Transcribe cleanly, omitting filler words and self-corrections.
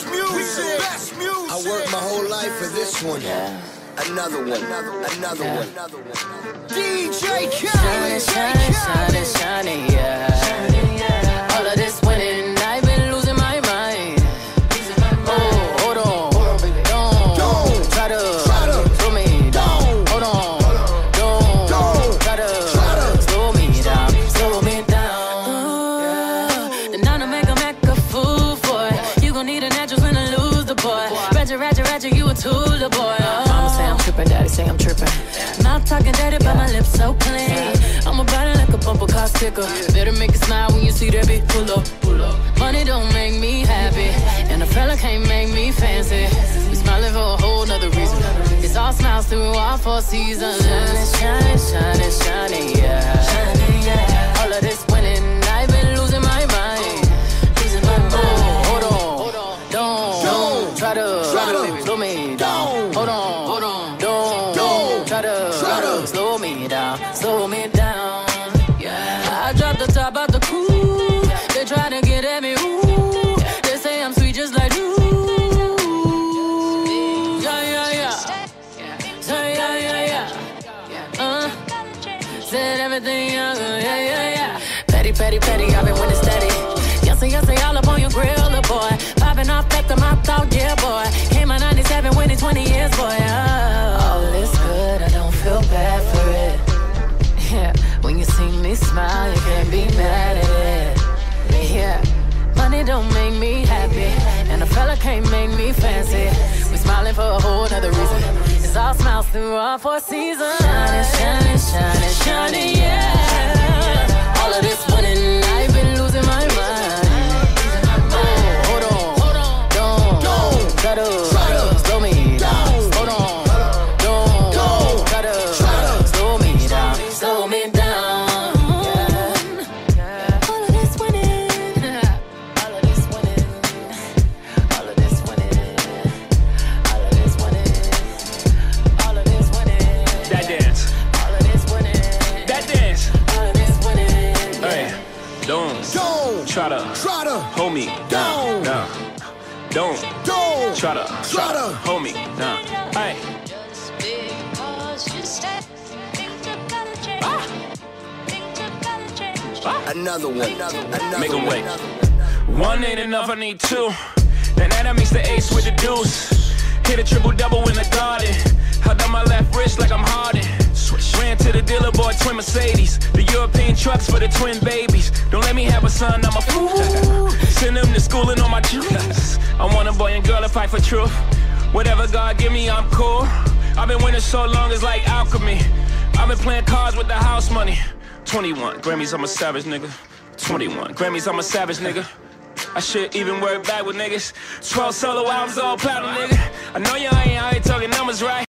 best music. I worked my whole life for this one. Another one. DJ Khaled. Shining, shining, yeah. All of this winning, I've been losing my mind. Oh, hold on, don't try to slow me down. Hold on, don't try to slow me down, slow me down. Then I'm to make a fool for it. You gon' need an actress when I lose the boy. Ratchet, you a tool, the boy. Mama say I'm trippin', daddy say I'm trippin'. Not talking dirty, but my lips so clean. I'm about it like a bumper car sticker. Better make it smile when you see that bitch pull up. Money don't make me happy, and a fella can't make me fancy. We smiling for a whole nother reason. It's all smiles through all 4 seasons. Shining, yeah. All of this winning, I've been losing my mind. Hold on, don't try to slow me down. Hold on, don't try to slow me down, yeah. I dropped the top out the coupe. They try to get at me, ooh. They say I'm sweet just like you. Yeah. Say said everything, yeah. Petty, I've been winning steady. Yes, all up on your grill, little boy. Popping off back to my thought, yeah, boy. Came out 97, winning 20 years, boy. All is good, I don't feel bad for it. Yeah, when you see me smile, you can't be mad at it. Yeah, money don't make me happy, and a fella can't make me fancy. We smiling for a whole nother reason. It's all smiles through all 4 seasons. Shining, yeah. All of this winning, I've been losing my mind. Hold on, don't try to slow me down. Hold on, don't try to slow me down, yeah. All of this winning, all of this winning, all of this winning, all of this winning, all of this winning. That dance, all of this winning, that dance, all of this winning. Hey, don't try to hold me down. Don't try to hold me down. Hey. Another one. Make them wait. One ain't enough, I need 2. Then that makes the ace with the deuce. Hit a triple-double in the garden. Held on my left wrist like I'm Harden. Ran to the dealer, bought twin Mercedes. The European trucks for the twin babies. Don't let me have a son, I'm a fool. Send them to school and on my juice. I want a boy and girl to fight for truth. Whatever God give me, I'm cool. I've been winning so long, it's like alchemy. I've been playing cards with the house money. 21 Grammys, I'm a savage nigga. 21 Grammys, I'm a savage nigga. I should even work back with niggas. 12 solo albums, all platinum, nigga. I know y'all ain't out here talking numbers right.